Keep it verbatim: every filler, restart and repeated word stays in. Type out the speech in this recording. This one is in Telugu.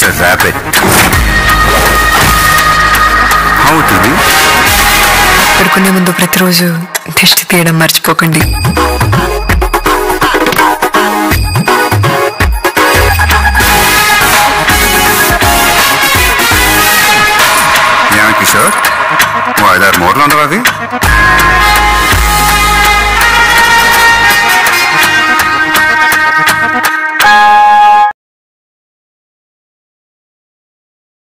It's a rabbit. How to be? పడుకునే ముందు ప్రతిరోజు దిష్టి తీయడం మర్చిపోకండి. కిషోర్ ఓ ఐదారు మూటలు ఉండవు అవి